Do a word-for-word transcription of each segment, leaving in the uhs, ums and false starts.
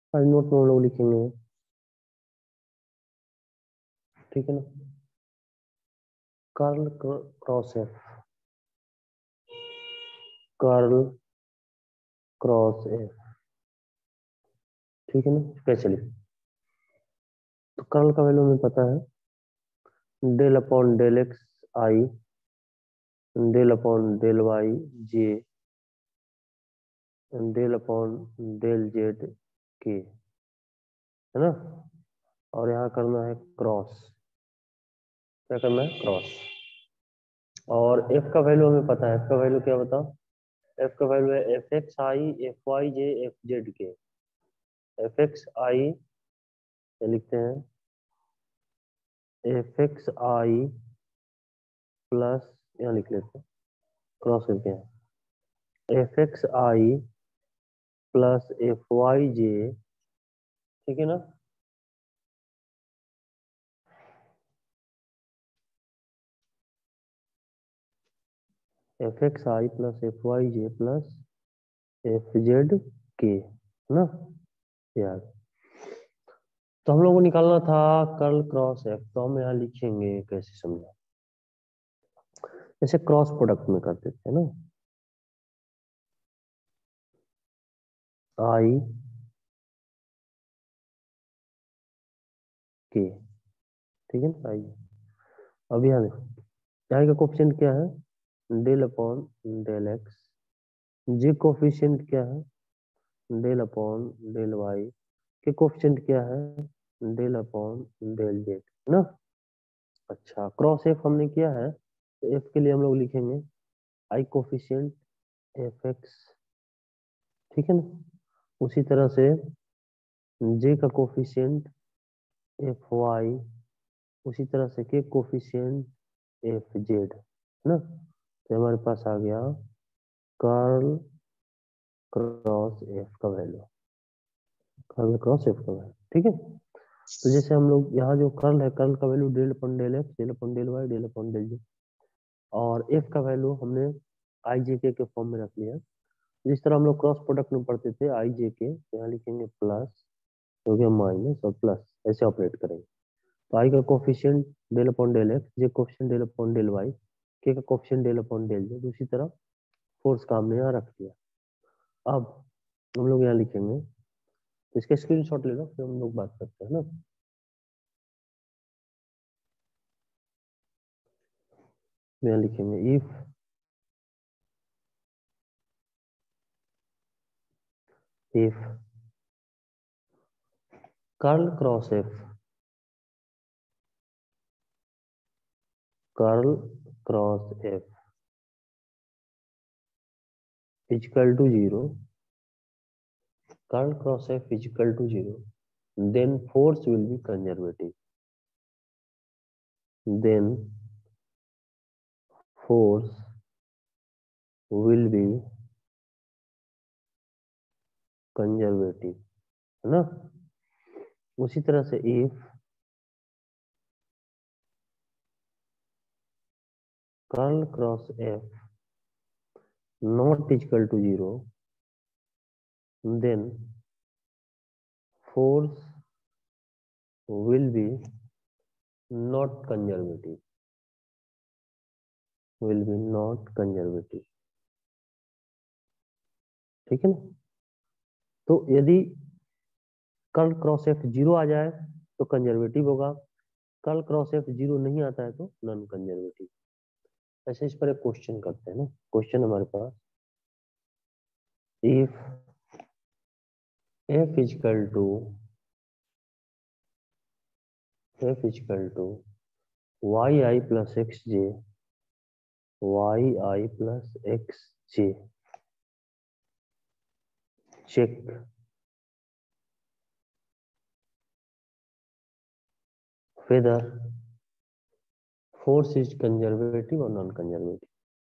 आज नोट में हम लोग लिखेंगे, ठीक है ना, curl cross F, curl cross F, ठीक है ना। स्पेशली तो कर्ल का वैल्यू हमें पता है, del upon del X I, del upon del Y J, del upon del Z K, है ना। और यहाँ करना है क्रॉस, क्या करना है, क्रॉस। और एफ का वैल्यू हमें पता है, एफ का वैल्यू क्या बताओ, एफ का वैल्यू है F X I F Y J F Z K. F X I क्या लिखते हैं, एफ एक्स आई प्लस, यहाँ लिख लेते हैं क्रॉस करके हैं, F X I plus F Y J, ठीक है ना, F X I plus F Y J plus F Z K, है ना यार। तो हम लोग को निकालना था कर्ल क्रॉस एफ, तो हम यहाँ लिखेंगे कैसे समझा, जैसे क्रॉस प्रोडक्ट में करते थे ना, आई के, ठीक है ना, आई। अब यहाँ देखो, आई का कोफिशिएंट क्या है, del upon del X, J coefficient क्या है, del upon del Y, K coefficient क्या है, डेल अपॉन डेल जेड, है ना। अच्छा, क्रॉस एफ हमने किया है, तो एफ के लिए हम लोग लिखेंगे आई कोफिशिएंट एफ एक्स, ठीक है ना। उसी तरह से जे का कोफिशिएंट एफ वाई, उसी तरह से के कोफिशिएंट एफ जेड, है ना। तो हमारे पास आ गया कर्ल क्रॉस एफ का वैल्यू, कर्ल क्रॉस एफ का वैल्यू, ठीक है। तो जैसे हम लोग यहाँ जो कर्ल है, कर्ल का value del upon del X, del upon del Y, del upon del Z, और एफ का वैल्यू हमने आई जे के के फॉर्म में रख लिया। जिस तरह हम लोग क्रॉस प्रोडक्ट में पढ़ते थे आई जे के, तो यहाँ लिखेंगे प्लस, हो गया माइनस और प्लस, ऐसे ऑपरेट करेंगे। तो आई का coefficient del upon del X, J coefficient del upon del Y, K का coefficient del upon del Z, उसी तरह फोर्स का हमने यहाँ रख दिया। अब हम लोग यहाँ लिखेंगे, तो इसका स्क्रीनशॉट ले लो, फिर हम लोग बात करते हैं ना। यहाँ लिखेंगे if if curl cross F, curl cross F equal to zero, curl cross F equal to zero, then force will be conservative, then force will be conservative, है ना। उसी तरह से if curl cross f not equal to zero, then force will be not conservative, will be not conservative, ठीक है ना। तो यदि कर्ल क्रॉस एफ जीरो आ जाए तो कंजर्वेटिव होगा, कर्ल क्रॉस एफ जीरो नहीं आता है तो नॉन कंजर्वेटिव। ऐसे इस पर एक क्वेश्चन करते हैं ना। क्वेश्चन हमारे पास, if f equal to f equal to Y I plus X J, Y I plus X J, check whether force is conservative or non conservative।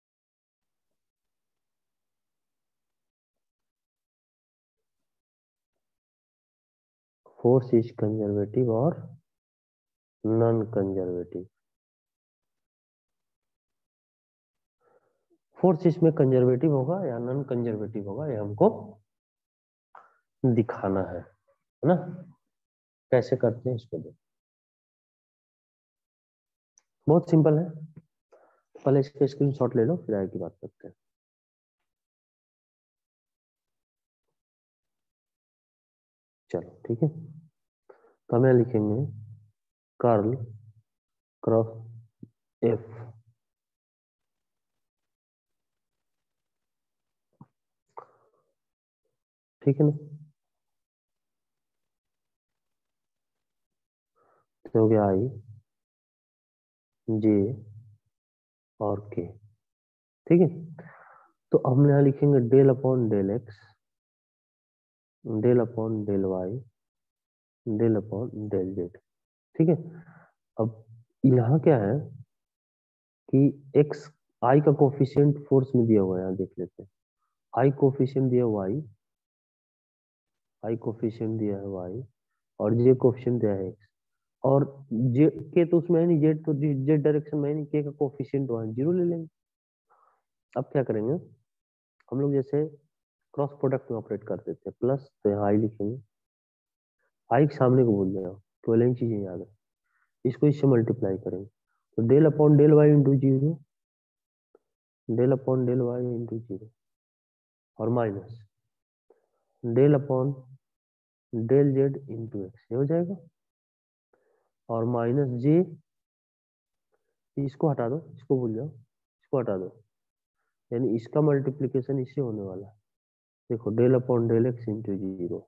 Force is conservative और नॉन कंजर्वेटिव। फोर्स इसमें conservative होगा या non conservative होगा, ये हमको दिखाना है। है ना। कैसे करते हैं इसको देखो, बहुत सिंपल है। पहले इसका स्क्रीनशॉट ले लो, फिर आगे की बात करते हैं। चलो ठीक है, तो हम यहाँ लिखेंगे कर्ल क्रॉस एफ। ठीक है ना, तो हो गया आई जे और के। ठीक है, तो हम यहाँ लिखेंगे del upon del X, del upon del Y, del upon del Z. ठीक है, अब यहाँ क्या है कि एक्स आई का कोफिशिएंट फोर्स में दिया हुआ है, यहाँ देख लेते हैं। आई कोफिशिएंट दिया हुआ आई, आई कोफिशिएंट दिया है वाई, और जे कोफिशिएंट दिया है एक्स। और जे के तो उसमें है नहीं, जेड तो जेड डायरेक्शन में है नहीं, के का कोफिशिएंट वहां जीरो ले लेंगे। अब क्या करेंगे हम लोग, जैसे क्रॉस प्रोडक्ट में ऑपरेट करते थे, प्लस तो यहाँ आई लिखेंगे, आई के सामने को भूल जाओ, केवल इन चीजें याद है। इसको इससे मल्टीप्लाई करेंगे, तो del upon del Y into zero, del upon del Y into zero, और minus del upon del Z into X, ये हो जाएगा। और माइनस जे, इसको हटा दो, इसको भूल जाओ, इसको हटा दो, यानी इसका मल्टीप्लीकेशन इससे होने वाला है। देखो del upon del X into zero,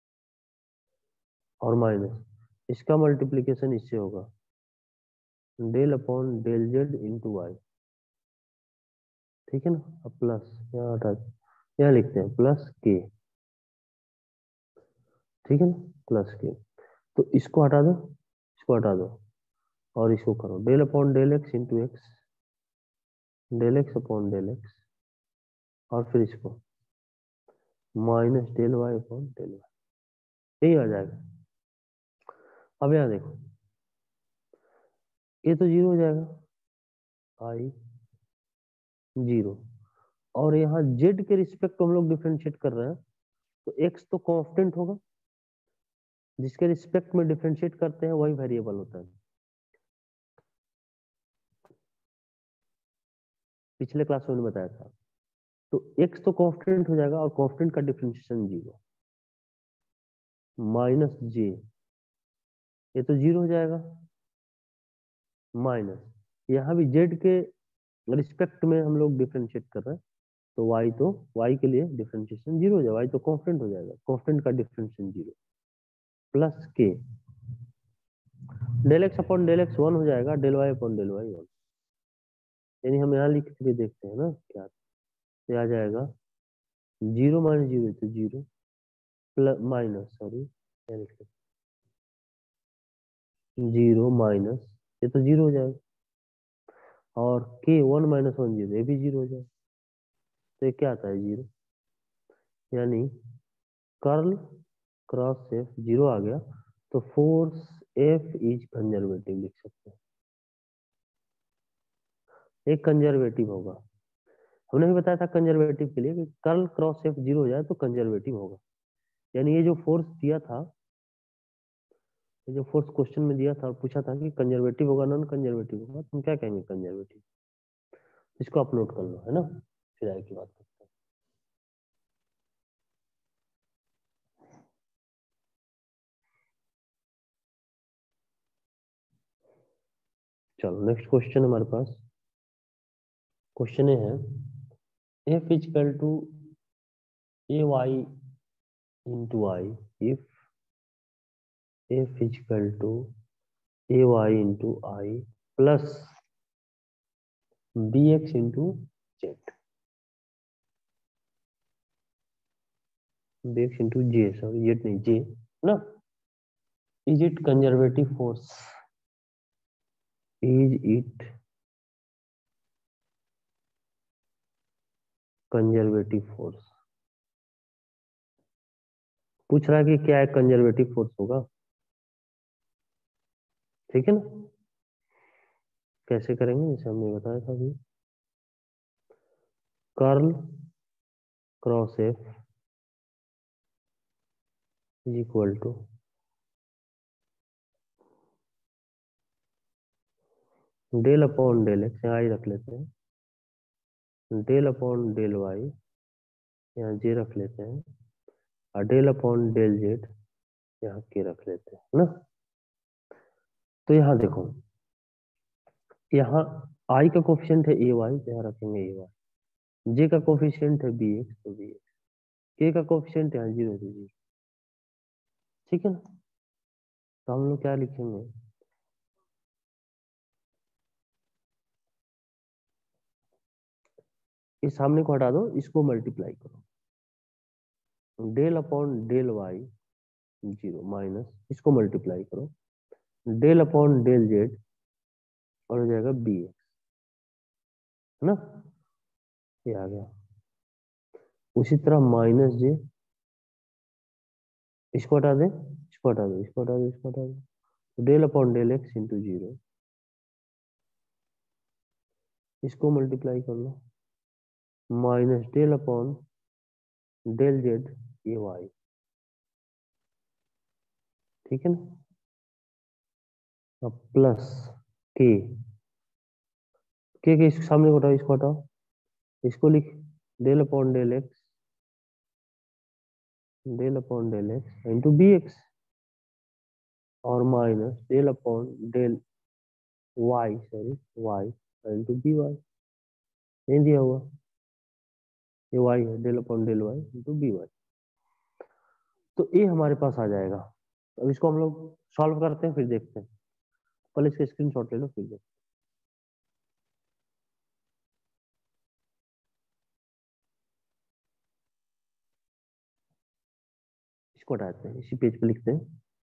और माइनस इसका मल्टीप्लीकेशन इससे होगा, del upon del Z into Y. ठीक है ना, अब प्लस यहाँ हटा दो, यहाँ लिखते हैं प्लस के। ठीक है ना, प्लस के, तो इसको हटा दो, इसको हटा दो, और इसको करो del upon del X into X, del X upon del X, और फिर इसको minus del Y upon del Y, यही आ जाएगा। अब यहाँ देखो, ये तो जीरो हो जाएगा, आई जीरो, और यहाँ जेड के रिस्पेक्ट हम लोग डिफरेंशिएट कर रहे हैं, तो एक्स तो कांस्टेंट होगा, जिसके रिस्पेक्ट में डिफरेंशिएट करते हैं वही वेरिएबल होता है। पिछले क्लास में मैंने बताया था, तो एक्स तो कांस्टेंट हो जाएगा, और कांस्टेंट का डिफरेंशिएशन जीरो, माइनस जे, ये तो जीरो हो जाएगा, माइनस यहाँ भी जेड के रिस्पेक्ट में हम लोग डिफरेंशिएट कर रहे हैं, तो वाई तो वाई के लिए डिफरेंशिएशन जीरो हो जाएगा, वाई तो कांस्टेंट हो जाएगा, कांस्टेंट का differentiation zero, plus K del X upon del X one हो जाएगा, del Y upon del Y one. यानी हम यहाँ लिख के देखते हैं ना क्या, तो आ जाएगा जीरो माइनस जीरो तो जीरो, प्लस माइनस सॉरी क्या लिख जीरो माइनस, ये तो जीरो हो जाएगा, और के वन माइनस वन जीरो, ये भी जीरो हो जाएगा, तो ये क्या आता है जीरो, यानी कर्ल क्रॉस एफ जीरो आ गया, तो फोर्स एफ इज कंजर्वेटिव लिख सकते हैं, एक कंजर्वेटिव होगा। हमने भी बताया था कंजर्वेटिव के लिए कि कर्ल क्रॉस एफ जीरो हो जाए तो कंजर्वेटिव होगा, यानी ये जो फोर्स दिया था, ये जो फोर्स क्वेश्चन में दिया था और पूछा था कि कंजर्वेटिव होगा नॉन कंजर्वेटिव होगा, तुम क्या कहेंगे कंजर्वेटिव, इसको आप नोट कर लो, है ना, फिर आगे की बात करते हैं। चलो नेक्स्ट क्वेश्चन हमारे पास, क्वेश्चन है F is equal to A Y into I, if F is equal to A Y into I plus B X into Z, B X into J, sorry Z नहीं जे ना, is it conservative force, is it conservative force, पूछ रहा है कि क्या है conservative force होगा। ठीक है ना, कैसे करेंगे जैसे हमने बताया था अभी, curl cross F is equal to del upon del X, यहाँ आई रख लेते हैं, डेल अपॉन डेल वाई, यहाँ जे रख लेते हैं, और डेल अपॉन डेल जेड यहाँ के रख लेते हैं ना। तो यहाँ देखो, यहाँ आई का कोफिशिएंट है ए वाई, तो यहाँ रखेंगे ए वाई, जे का कोफिशिएंट है बी एक्स, तो बी एक्स, के का कोफिशिएंट यहाँ जीरो तो जीरो। ठीक है ना। तो हम लोग क्या लिखेंगे, इस सामने को हटा दो, इसको मल्टीप्लाई करो, del upon del Y zero minus इसको मल्टीप्लाई करो, डेल अपॉन डेल जेड और हो जाएगा बी एक्स, है ना। ये आ गया। उसी तरह माइनस जे, इसको हटा दे, इसको हटा दो, इसको हटा दो, इसको हटा दो, del upon del X into zero, इसको मल्टीप्लाई कर लो, minus del upon del Z A Y. ठीक है ना। अब प्लस के, के के इसके सामने को हटाओ, इसको हटाओ, इसको लिख, del upon del X, del upon del X into B X, और minus del upon del Y, sorry Y into B Y, नहीं दिया हुआ, ये वाई है, del upon del Y into B Y. तो ये हमारे पास आ जाएगा। अब इसको हम लोग सॉल्व करते हैं, फिर देखते हैं। पहले इसका स्क्रीनशॉट ले लो, फिर देखते हैं। इसको हटाते हैं, इसी पेज पे लिखते हैं।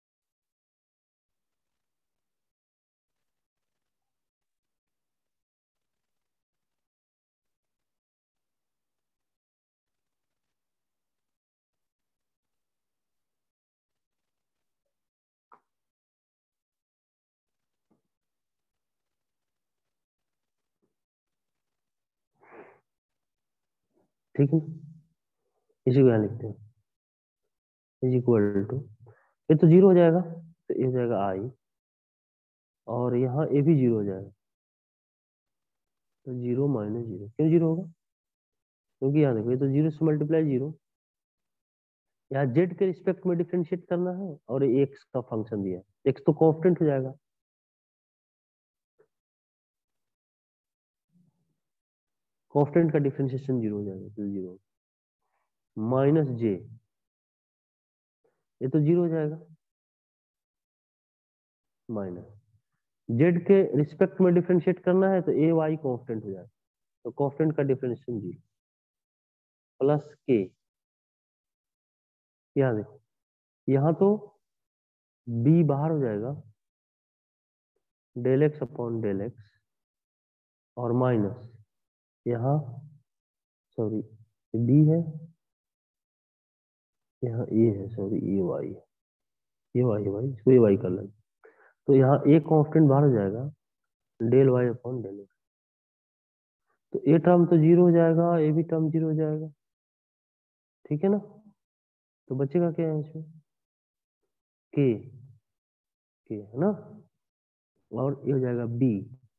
ठीक है, इसी को यहाँ लिखते हैं, इज इक्वल टू, ये तो जीरो हो जाएगा, तो ये हो जाएगा आई, और यहाँ ए भी जीरो हो जाएगा, तो जीरो माइनस जीरो, क्यों जीरो होगा, क्योंकि यहाँ देखो, ये तो जीरो से मल्टीप्लाई जीरो, यहाँ जेड के रिस्पेक्ट में डिफरेंशिएट करना है, और एक्स का फंक्शन दिया है, एक्स तो कांस्टेंट हो जाएगा, कांस्टेंट का डिफरेंशिएशन जीरो हो जाएगा, तो जीरो माइनस जे, ये तो जीरो हो जाएगा, माइनस जेड के रिस्पेक्ट में डिफरेंशिएट करना है, तो ए वाई कांस्टेंट हो जाएगा, तो कांस्टेंट का डिफरेंशिएशन जीरो, प्लस के, यहाँ देखो, यहाँ तो बी बाहर हो जाएगा, del X upon del X, और माइनस यहाँ, सॉरी बी है, यहाँ ए है, सॉरी ए वाई है, ये वाई वाई, इसको ये वाई कर लेंगे, तो यहाँ एक कांस्टेंट बाहर हो जाएगा, del Y upon del X, तो ए टर्म तो जीरो हो जाएगा, ए भी टर्म जीरो हो जाएगा। ठीक है ना। तो बचेगा क्या है इसमें, के, के है ना, और ये हो जाएगा B,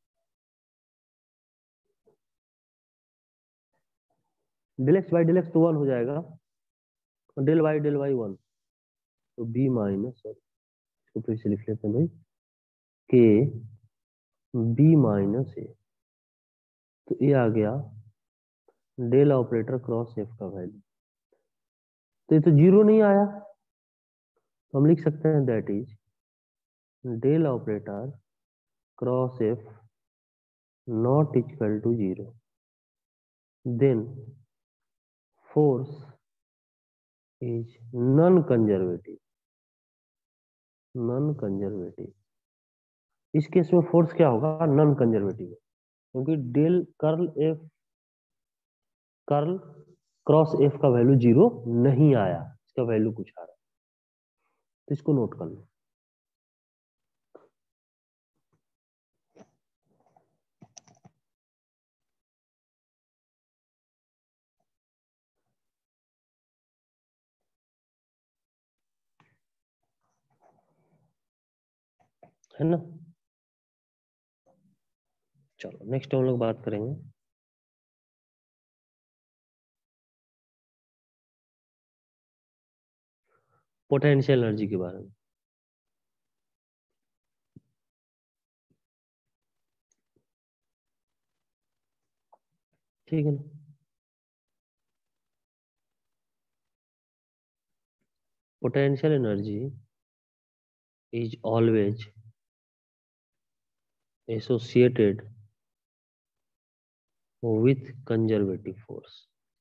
del X by del X तो वन हो जाएगा, और del Y del Y one, तो बी माइनस, इसको फिर से लिख लेते हैं भाई, के बी माइनस ए, तो ये आ गया डेल ऑपरेटर क्रॉस एफ का वैल्यू, तो ये तो जीरो नहीं आया, तो हम लिख सकते हैं that is del operator cross F not equal to zero, then force is non conservative, non conservative, इस केस में फोर्स क्या होगा, नॉन कंजर्वेटिव, क्योंकि del curl F, curl cross F का वैल्यू जीरो नहीं आया, इसका वैल्यू कुछ आ रहा है, तो इसको नोट कर लो। है ना। चलो नेक्स्ट हम लोग बात करेंगे पोटेंशियल एनर्जी के बारे में। ठीक है ना। Potential energy is always associated with conservative force.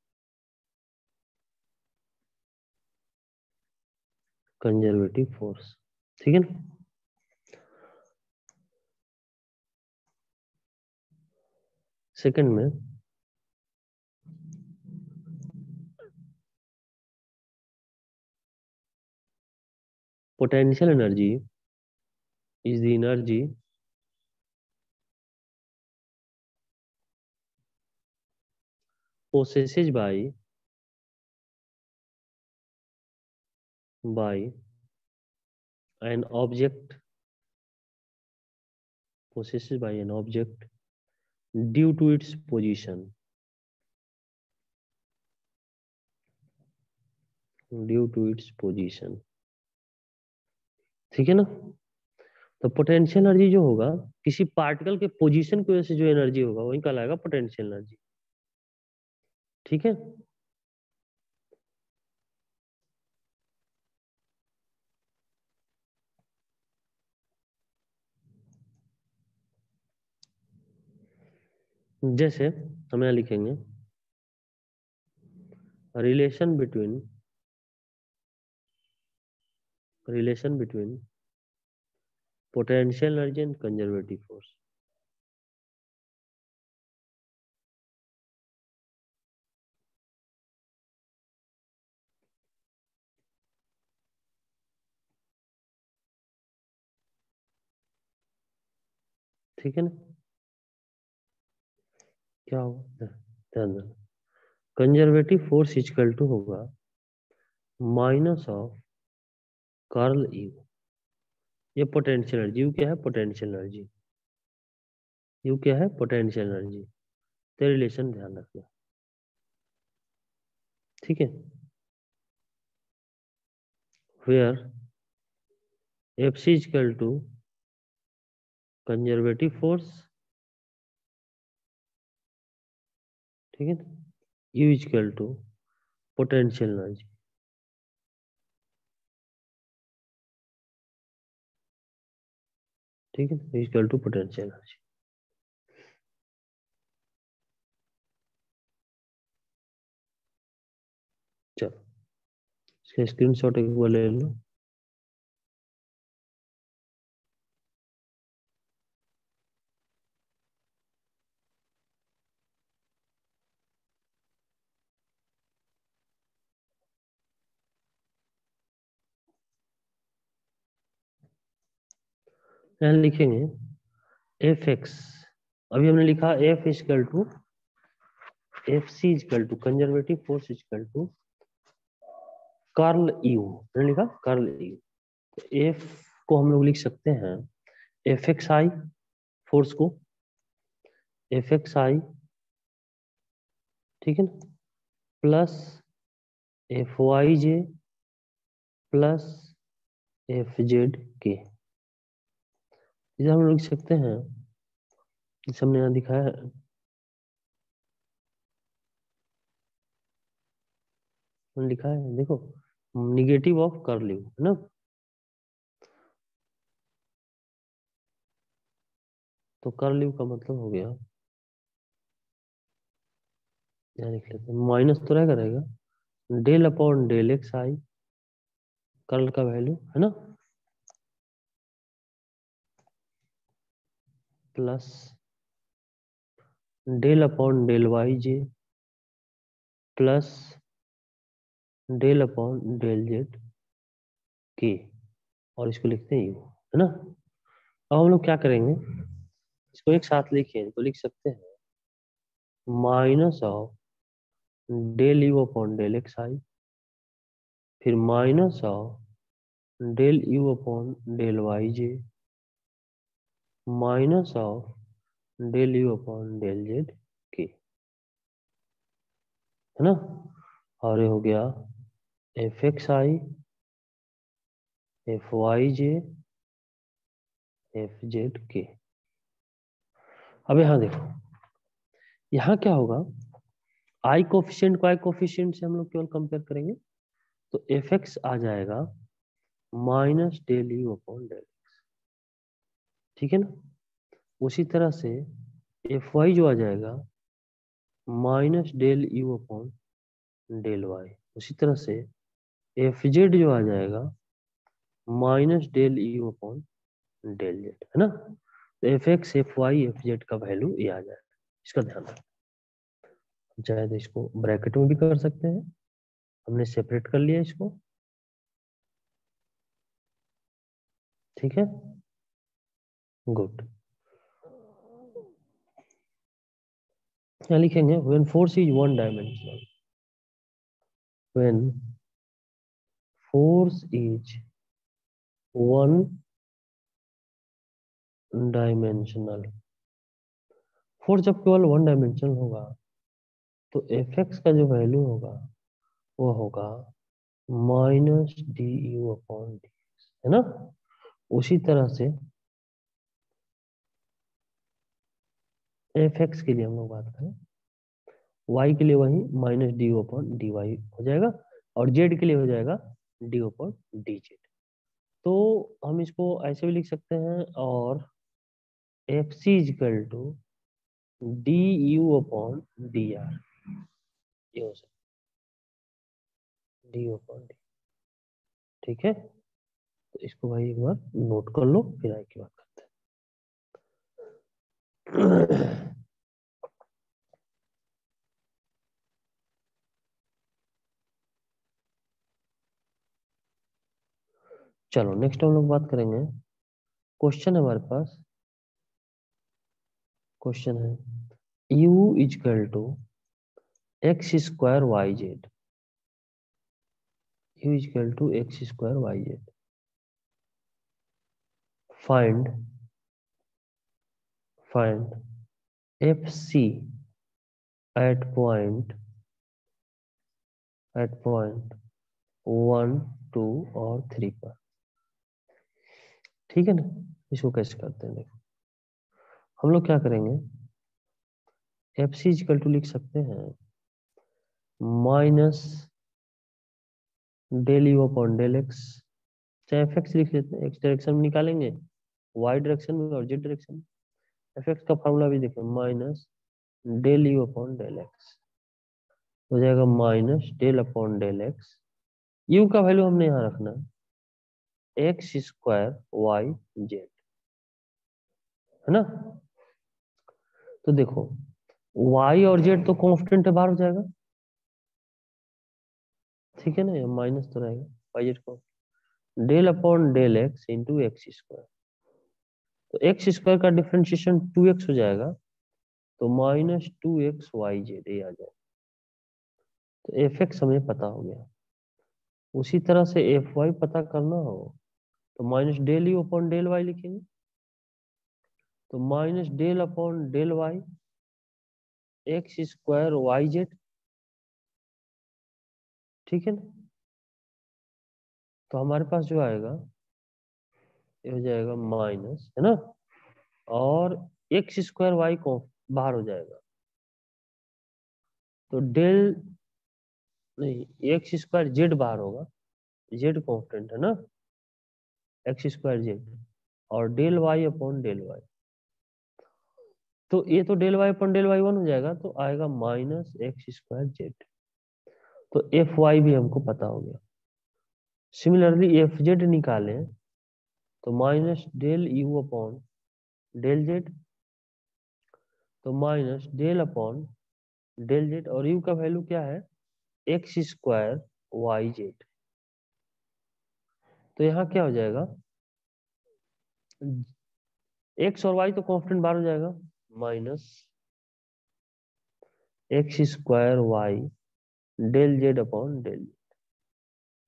Conservative force, ठीक है ना। सेकंड में potential energy is the energy possessed by by an object possessed by an object due to its position due to its position, ठीक है ना। तो potential energy जो होगा किसी पार्टिकल के पोजीशन की वजह से जो एनर्जी होगा वही कहलाएगा पोटेंशियल एनर्जी, ठीक है। जैसे हम यहाँ लिखेंगे relation between relation between potential energy and conservative force. ठीक है ना। क्या होगा ध्यान देना, कंजर्वेटिव फोर्स इक्वल टू होगा माइनस ऑफ कर्ल यू। ये पोटेंशियल एनर्जी, यू क्या है पोटेंशियल एनर्जी, यू क्या है पोटेंशियल एनर्जी। तो रिलेशन ध्यान रखना, ठीक है। Where F C equal to conservative force, ठीक है ना, U equal to potential energy, ठीक है, इक्वल टू पोटेंशियल एनर्जी। चलो इसका स्क्रीनशॉट एक बार ले लो। यहाँ लिखेंगे एफ एक्स, अभी हमने लिखा F equal to F C equal to conservative force equal to curl U, हमने लिखा कर्ल यू। एफ को हम लोग लिख सकते हैं एफ एक्स आई, फोर्स को एफ एक्स आई, ठीक है ना, plus F Y J plus F Z K. इसे हम लोग लिख सकते हैं, इसे हमने यहाँ दिखाया है, हमने लिखा है देखो निगेटिव ऑफ कर्ल यू, है ना। तो कर्ल यू का मतलब हो गया, यहाँ लिख लेते हैं माइनस तो रहेगा रहेगा del upon del X I, curl का वैल्यू है ना, plus del upon del Y J plus del upon del Z K, और इसको लिखते हैं यू, है ना। अब हम लोग क्या करेंगे, इसको एक साथ लिखें तो लिख सकते हैं minus of del U upon del X I, फिर minus of del U upon del Y J minus of del U upon del Z K, है ना। और ये हो गया F X I, F Y J, F Z K. अब यहाँ देखो, यहाँ क्या होगा, आई कोफिशिएंट को आई कोफिशिएंट से हम लोग केवल कंपेयर करेंगे, तो एफ एक्स आ जाएगा minus del U upon del, ठीक है ना। उसी तरह से एफ वाई जो आ जाएगा minus del U upon del Y. उसी तरह से एफ जेड जो आ जाएगा minus del U upon del Z, है ना। तो F X F Y F Z का वैल्यू ये आ जाएगा, इसका ध्यान रखना। चाहे तो इसको ब्रैकेट में भी कर सकते हैं, हमने सेपरेट कर लिया इसको, ठीक है, गुड। यहाँ लिखेंगे when force is one dimensional, when force is one dimensional, force जब केवल वन डायमेंशनल होगा तो एफ एक्स का जो वैल्यू होगा वो होगा minus D U upon D X, है ना। उसी तरह से एफ एक्स के लिए हम लोग बात करें, वाई के लिए वही minus D U upon D Y हो जाएगा, और जेड के लिए हो जाएगा डी अपॉन डी जेड। तो हम इसको ऐसे भी लिख सकते हैं, और F C equal to D U upon D R, ये हो सकता है डी यू अपॉन डी, ठीक है। तो इसको भाई एक बार नोट कर लो, फिर आगे की बात करते हैं। चलो नेक्स्ट हम लोग बात करेंगे, क्वेश्चन है हमारे पास, क्वेश्चन है u equal to X square Y Z, u equal to X square Y Z, find find F C at point at point one two और थ्री पर, ठीक है ना। इसको कैसे करते हैं देखो, हम लोग क्या करेंगे, एफ सी इजकल टू लिख सकते हैं minus del U upon del X, चाहे एफ एक्स लिख लेते हैं, एक्स डायरेक्शन में निकालेंगे, वाई डायरेक्शन में और जेड डायरेक्शन में। एफ एक्स का फॉर्मूला भी देखें, minus del U upon del X हो जाएगा minus del upon del X, U का वैल्यू हमने यहाँ रखना है एक्स स्क्वायर वाई जेड, है ना। तो देखो y और z तो कांस्टेंट है, बाहर हो जाएगा, ठीक है ना, ये माइनस तो रहेगा वाई जेड को, del upon del X into X square, तो एक्स स्क्वायर का डिफरेंशिएशन टू एक्स हो जाएगा, तो minus two X Y Z ये आ जाएगा। तो एफ एक्स हमें पता हो गया। उसी तरह से एफ वाई पता करना हो तो minus del U upon del Y लिखेंगे, तो minus del upon del Y X square Y Z, ठीक है ना। तो हमारे पास जो आएगा ये हो जाएगा माइनस, है ना, और एक्स स्क्वायर वाई को बाहर हो जाएगा, तो डेल नहीं एक्स स्क्वायर जेड बाहर होगा, जेड कांस्टेंट है ना, एक्स स्क्वायर जेड, और del Y upon del Y, तो ये तो del Y upon del Y one हो जाएगा, तो आएगा माइनस एक्स स्क्वायर जेड। तो एफ वाई भी हमको पता हो गया। सिमिलरली एफ जेड निकालें तो minus del U upon del Z, तो minus del upon del Z, और यू का वैल्यू क्या है एक्स स्क्वायर वाई जेड। तो यहाँ क्या हो जाएगा, एक्स और वाई तो कांस्टेंट बाहर हो जाएगा, minus X square Y del Z upon del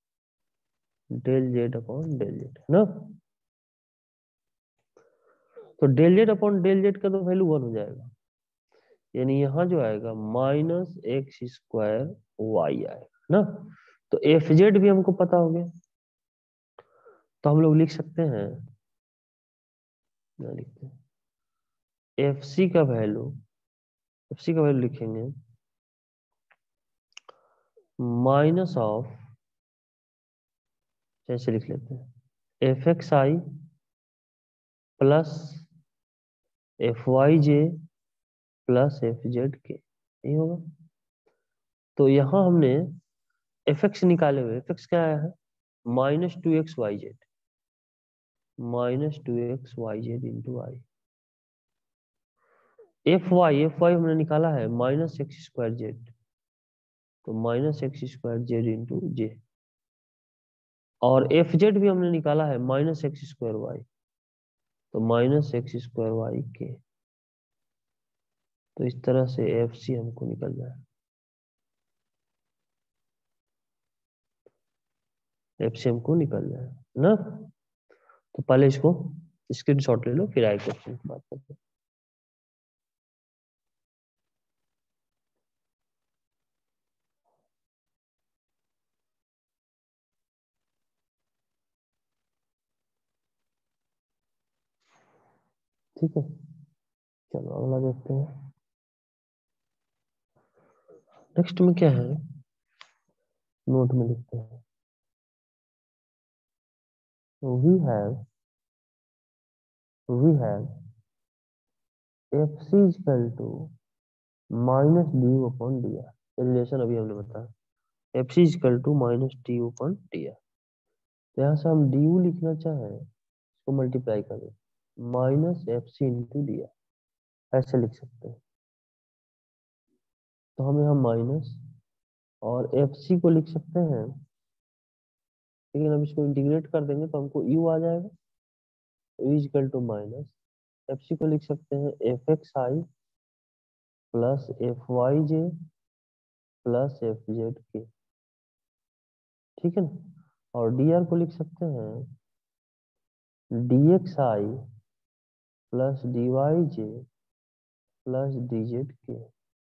del Z upon del Z, है ना। तो del Z upon del Z का तो वैल्यू वन हो जाएगा, यानी यहाँ जो आएगा माइनस एक्स स्क्वायर वाई आएगा ना। तो एफ जेड भी हमको पता हो गया, तो हम लोग लिख सकते हैं, क्या लिखते हैं, एफ सी का वैल्यू, एफ सी का वैल्यू लिखेंगे माइनस ऑफ, ऐसे लिख लेते हैं, F X I plus F Y J plus F Z K, यही होगा। तो यहाँ हमने एफ एक्स निकाले हुए, एफ एक्स क्या आया है, minus two X Y Z, minus two X Y Z into I. F Y, F Y हमने निकाला है माइनस एक्स स्क्वायर जेड, तो minus X square Z into J. और एफ जेड भी हमने निकाला है माइनस एक्स स्क्वायर वाई, तो minus X square Y K. तो इस तरह से एफ सी हमको निकल जाए, एफ सी हमको निकल जाए ना। तो पहले इसको स्क्रीनशॉट ले लो, फिर आए क्वेश्चन की बात करते हैं। ठीक है, चलो अगला देखते हैं। नेक्स्ट में क्या है, नोट में लिखते हैं, we have we have F C equal to minus D upon D R. Relation अभी हमने बताया, F C equal to minus D upon D R. तो यहाँ से हम डी यू लिखना चाहें, इसको मल्टीप्लाई करें minus F C into D R, ऐसे लिख सकते हैं। तो हम यहाँ माइनस और एफ सी को लिख सकते हैं, लेकिन हम इसको इंटीग्रेट कर देंगे तो हमको यू आ जाएगा, U equal to minus F C को लिख सकते हैं F X I plus F Y J plus F Z K, ठीक है ना। और डी आर को लिख सकते हैं D X I plus D Y J plus D Z K,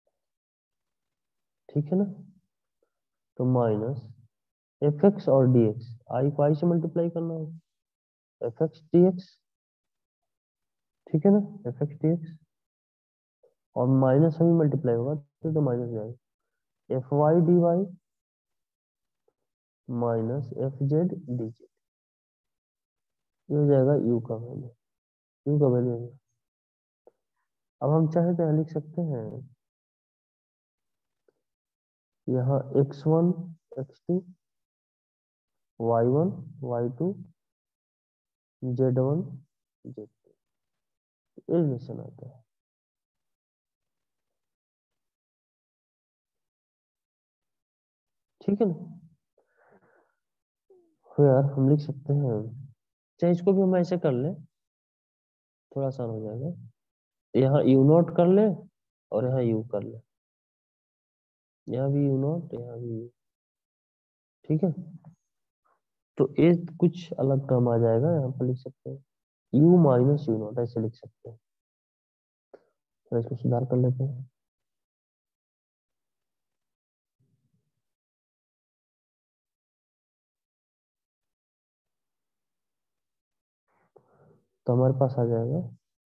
ठीक है ना। तो माइनस एफ एक्स और डी एक्स, आई को आई से मल्टीप्लाई करना होगा, एफ एक्स डी एक्स, ठीक है ना, एफ एक्स डी एक्स। और माइनस अभी मल्टीप्लाई होगा तो, तो माइनस जाएगा, F Y D Y minus F Z D Z, ये हो जाएगा यू का वैल्यू, यू का वैल्यू। अब हम चाहे तो यहाँ लिख सकते हैं, यहाँ X one X two Y one Y two Z one Z two, relation आता है, ठीक है ना। तो यार हम लिख सकते हैं, चाहे इसको भी हम ऐसे कर ले, थोड़ा आसान हो जाएगा, यहाँ यू नॉट कर ले और यहाँ यू कर ले, यहाँ भी यू नॉट यहाँ भी यू, ठीक है। तो ये कुछ अलग टर्म आ जाएगा, यहाँ पर लिख सकते हैं यू माइनस यू नॉट, ऐसे लिख सकते हैं। तो इसको सुधार कर लेते हैं, तो हमारे पास आ जाएगा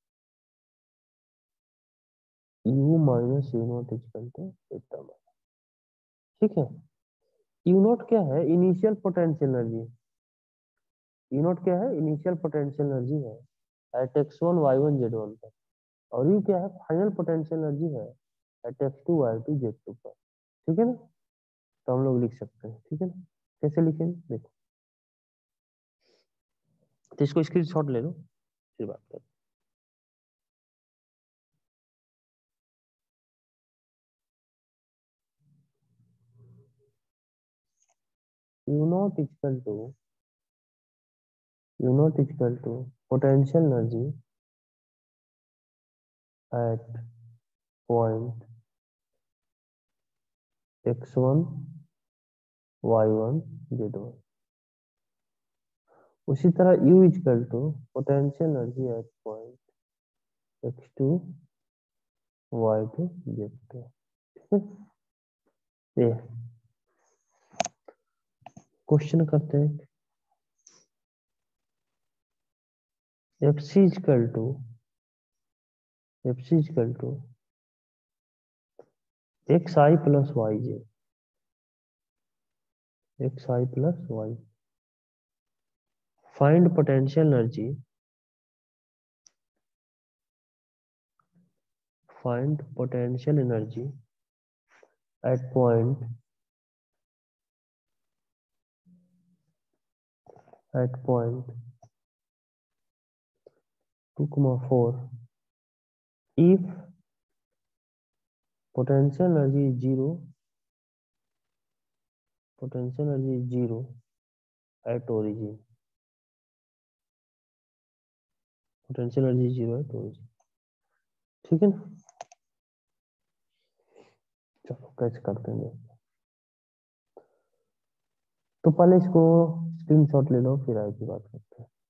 U minus U naught equal to एक टर्म, ठीक है। यू नॉट क्या है, initial potential energy, U naught क्या है, इनिशियल पोटेंशियल एनर्जी है at X one Y one Z one पर, और यू क्या है, फाइनल पोटेंशियल एनर्जी है at X two Y two Z two पर, ठीक है ना। तो हम लोग लिख सकते हैं, ठीक है ना। कैसे लिखेंगे देखो, तो इसको स्क्रीनशॉट ले लो, फिर बात करते हैं। U naught equal to U naught equal to potential energy at point X one Y one Z one. उसी तरह U equal to potential energy at point X two Y two Z two. ठीक है, ये question करते हैं। F C equal to F C equal to X I plus Y J, X I plus Y. Find potential energy, find potential energy at point at point two comma four if potential energy is zero, potential energy is zero at origin, potential energy is zero at origin। ठीक है ना, चलो कैसे करते हैं। तो पहले इसको स्क्रीनशॉट ले लो, फिर आगे की बात करते हैं।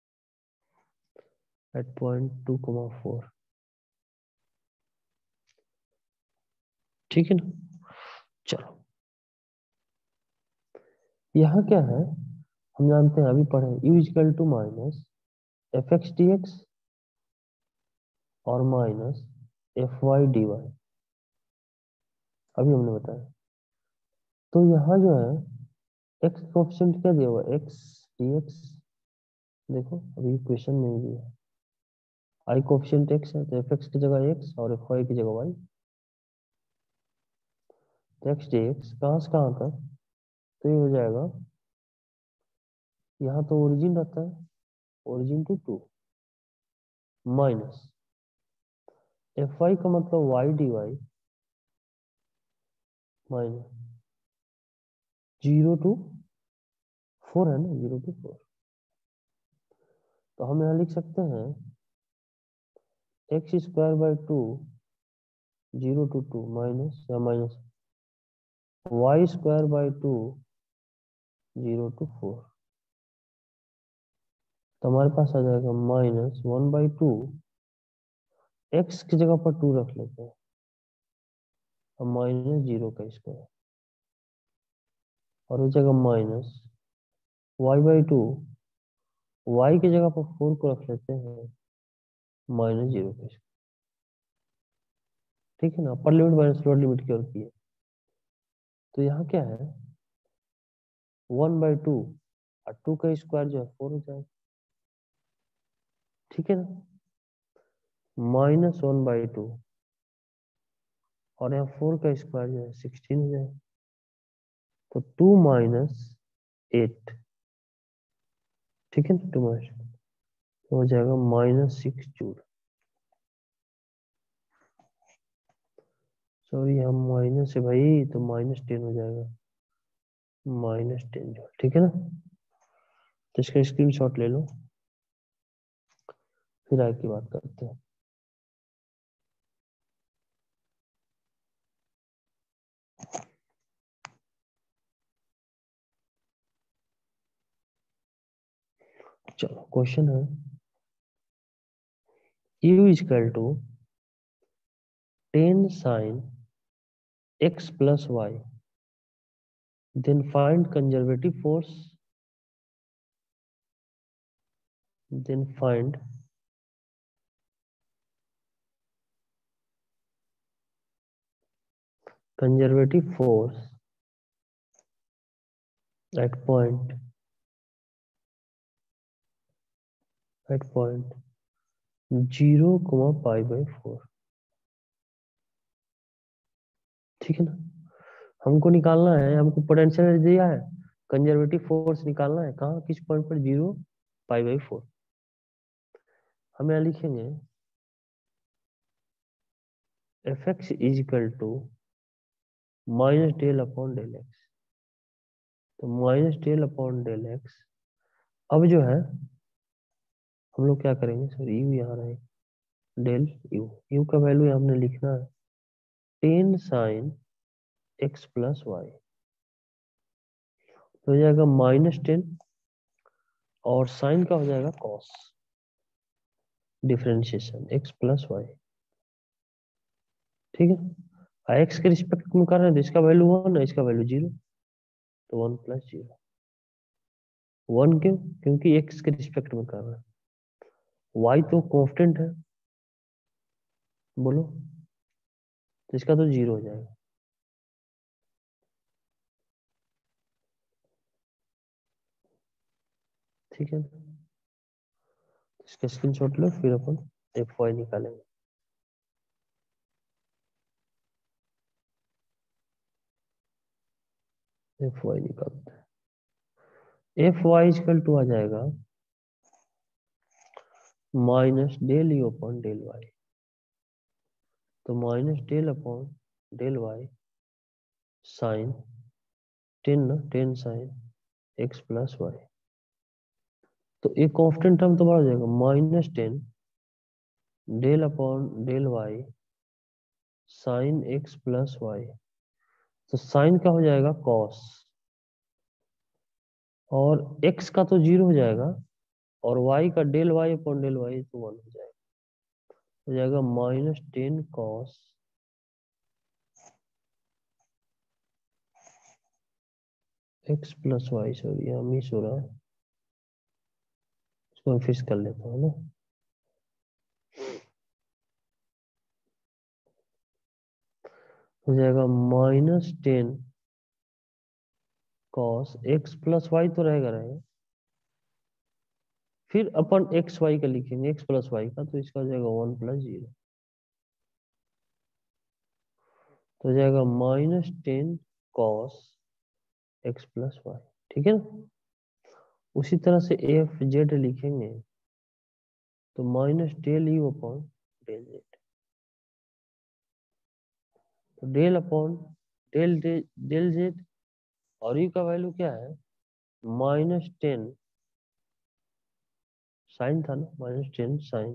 At point two comma four, ठीक है ना। चलो यहाँ क्या है, हम जानते हैं, अभी पढ़े, u equal to minus F X D X और minus F Y D Y, अभी हमने बताया। तो यहाँ जो है एक्स कोएफिशिएंट क्या दिया हुआ है, एक्स डी एक्स, देखो अभी क्वेश्चन में भी है, आई कोएफिशिएंट एक्स है तो एफ एक्स की जगह एक्स और एफ वाई की जगह वाई। तो एक्स डी एक्स कहाँ से कहाँ तक, तो ये हो जाएगा, यहाँ तो ओरिजिन रहता है, origin to two, minus F Y का मतलब Y D Y, minus zero to four है ना, जीरो टू फोर। तो हम यहाँ लिख सकते हैं X square by two, zero to two, minus या minus Y square by two, zero to four. तो हमारे पास आ जाएगा minus one by two, X की जगह पर टू रख लेते हैं, और माइनस जीरो का स्क्वायर, और हो जाएगा minus Y by two, Y की जगह पर फोर को रख लेते हैं, माइनस जीरो का स्क्वायर। ठीक है ना, upper limit minus lower limit की ओर की है। तो यहाँ क्या है, वन बाई टू और टू का स्क्वायर जो है फोर हो जाएगा। ठीक है ना, माइनस वन बाई टू और यहाँ फोर का स्क्वायर जो है सिक्सटीन हो जाएगा। तो टू माइनस एट, ठीक है ना, टू माइनस तो हो जाएगा माइनस सिक्स जूल। सॉरी हम माइनस है भाई, तो माइनस टेन हो जाएगा, माइनस टेन जूल। ठीक है ना, तो इसका स्क्रीनशॉट ले लो, फिर आगे की बात करते हैं। चलो क्वेश्चन है, u equal to ten sine X plus Y, then find conservative force, then find conservative force at point at point zero comma pi by four. ठीक है ना, हमको निकालना है, हमको पोटेंशियल दिया है, कंजर्वेटिव फोर्स निकालना है, कहाँ किस पॉइंट पर, जीरो पाई बाई फोर। हम यहाँ लिखेंगे F X is equal to minus del upon del X. तो minus del upon del X, अब जो है हम लोग क्या करेंगे, सॉरी यू यहाँ रहे, डेल यू, यू का वैल्यू हमने लिखना है ten sine X plus Y, तो हो जाएगा माइनस टेन, और साइन का हो जाएगा cos. Differentiation X plus Y. ठीक है, एक्स के रिस्पेक्ट में कर रहे हैं तो इसका वैल्यू वन है, इसका वैल्यू जीरो, तो वन प्लस जीरो। वन क्यों? क्योंकि एक्स के रिस्पेक्ट में कर रहे हैं, वाई तो कांस्टेंट है, बोलो, तो इसका तो जीरो हो जाएगा। ठीक है, इसका स्क्रीनशॉट लो, फिर अपन एफ वाई निकालेंगे। एफ वाई निकालते हैं। एफ वाई इजकल टू आ जाएगा minus del U upon del Y. तो minus del upon del Y sine ten ना, ten sine X plus Y. तो एक कांस्टेंट टर्म तो बढ़ जाएगा, minus ten del upon del Y sine X plus Y. तो साइन का हो जाएगा कॉस, और एक्स का तो जीरो हो जाएगा, और वाई का del Y upon del Y तो वन हो जाएगा। हो जाएगा minus ten cos X plus Y. Sorry यहाँ मिस हो रहा है, इसको मैं फिक्स कर लेता हूँ ना। हो जाएगा minus ten cos X plus Y तो रहेगा रहेगा, फिर अपन एक्स वाई का लिखेंगे, एक्स प्लस वाई का, तो इसका हो जाएगा वन प्लस जीरो। तो हो जाएगा minus ten cos X plus Y. ठीक है ना। उसी तरह से एफ जेड लिखेंगे, तो minus del U upon del Z. तो del upon del del Z, और यू का वैल्यू क्या है, माइनस टेन साइन था ना, minus ten sine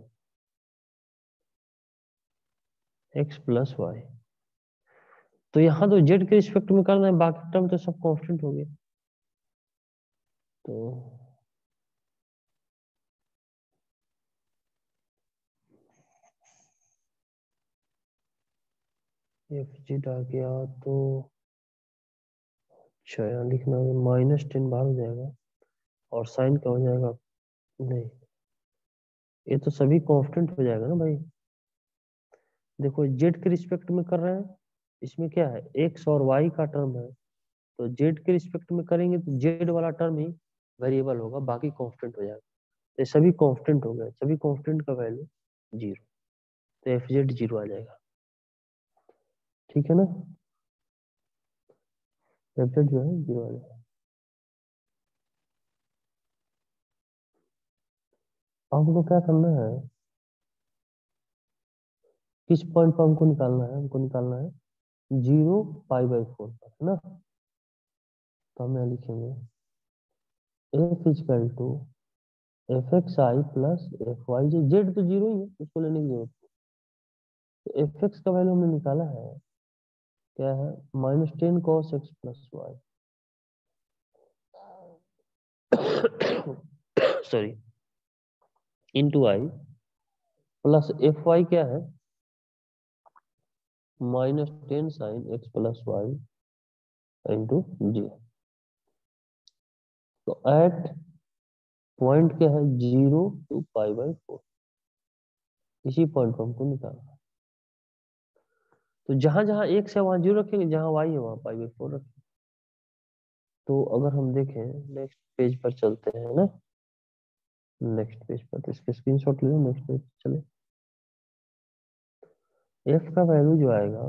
X plus Y. तो यहाँ तो जेड के रिस्पेक्ट में करना है, बाकी टर्म तो सब कांस्टेंट हो गए। तो एफ जेड आ गया, तो अच्छा यहाँ लिखना है माइनस टेन बाहर हो जाएगा, और साइन का हो जाएगा, नहीं, ये तो सभी कांस्टेंट हो जाएगा ना भाई। देखो जेड के रिस्पेक्ट में कर रहे हैं, इसमें क्या है, एक्स और वाई का टर्म है, तो जेड के रिस्पेक्ट में करेंगे तो जेड वाला टर्म ही वेरिएबल होगा, बाकी कांस्टेंट हो जाएगा। तो ये सभी कांस्टेंट हो गए, सभी कांस्टेंट का वैल्यू जीरो, तो एफ जेड जीरो आ जाएगा। ठीक है ना, एफ जेड जो है जीरो आ जाएगा। हमको क्या करना है, किस पॉइंट पर हमको निकालना है, हमको निकालना है जीरो पाई बाई फोर पर, है ना। तो हम यहाँ लिखेंगे F is equal to F X I plus F Y. जो जेड तो जीरो ही है, उसको लेने की जरूरत नहीं। तो एफ एक्स का वैल्यू हमने निकाला है, क्या है, minus ten cos X plus Y, sorry, into I, plus F Y क्या है, minus ten sine X plus Y into G. तो एट पॉइंट क्या है, zero to pi by four, इसी पॉइंट को हमको निकालना है। तो जहां जहां एक्स है वहां जीरो रखेंगे, जहां वाई है वहां पाई बाई फोर रखेंगे। तो अगर हम देखें, नेक्स्ट पेज पर चलते हैं ना, नेक्स्ट पेज पर, तो इसके स्क्रीनशॉट ले लो, नेक्स्ट पेज चले। एफ का वैल्यू जो आएगा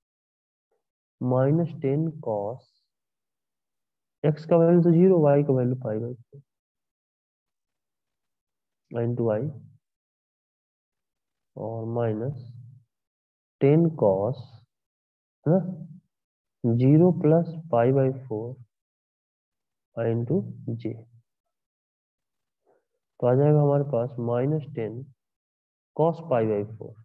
माइनस टेन कॉस, एक्स का वैल्यू तो जीरो, वाई का value pi by four into I, और माइनस टेन कॉस, है ना, zero plus pi by four into J. तो आ जाएगा हमारे पास minus ten cos pi by four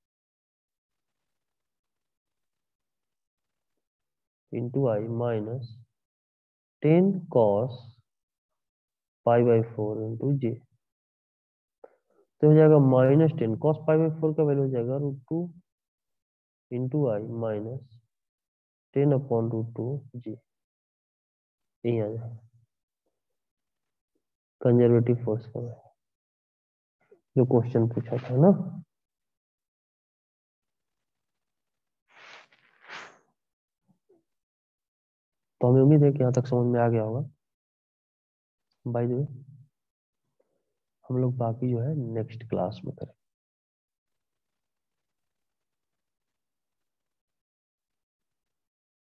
into I, minus ten cos pi by four into J. तो हो जाएगा minus ten, cos pi by four का वैल्यू हो जाएगा root two into I minus ten upon root two G. यही आ जाएगा conservative force का वैल्यू, जो क्वेश्चन पूछा था ना। तो हमें उम्मीद है कि यहाँ तक समझ में आ गया होगा। बाय द वे हम लोग बाकी जो है नेक्स्ट क्लास में करेंगे।